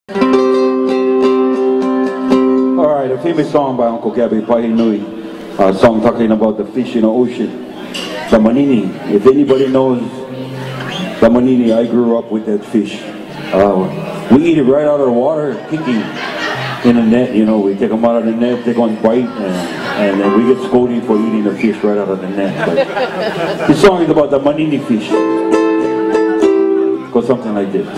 Alright, a famous song by Uncle Gabby Pahinui, a song talking about the fish in the ocean. The Manini. If anybody knows the Manini, I grew up with that fish. We eat it right out of the water, kicking in a net, you know. We take them out of the net, take one bite, and then we get scolded for eating the fish right out of the net. But this song is about the Manini fish. It goes something like this.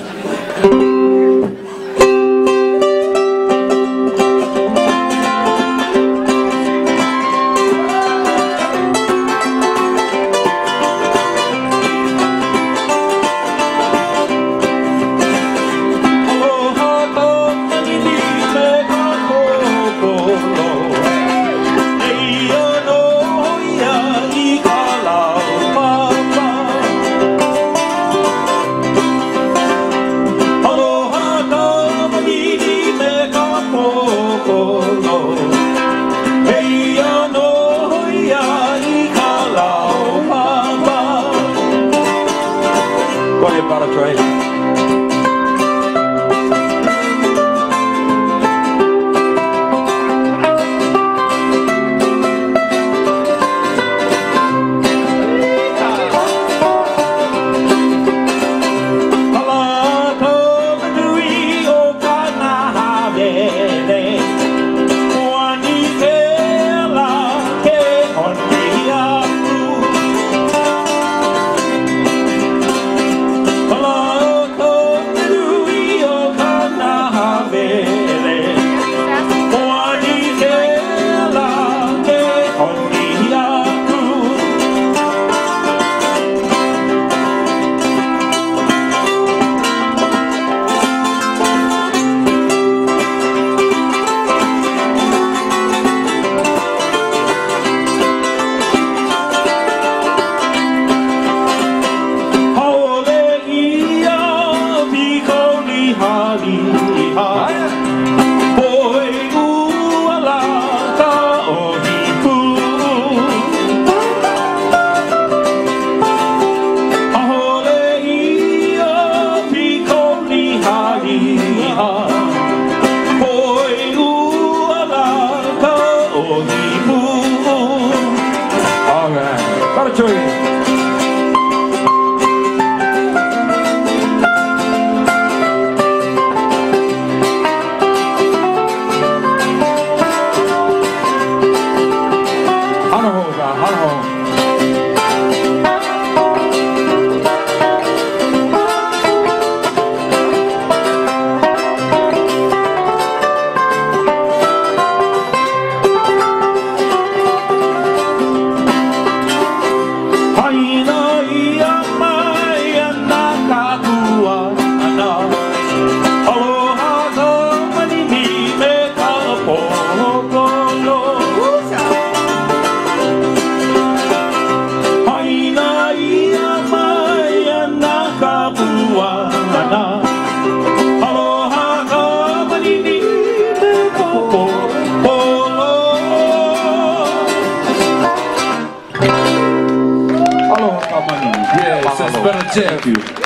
Go ahead, para try. Alright, para try. Aloha, Manini. Yes, it's been a thank you.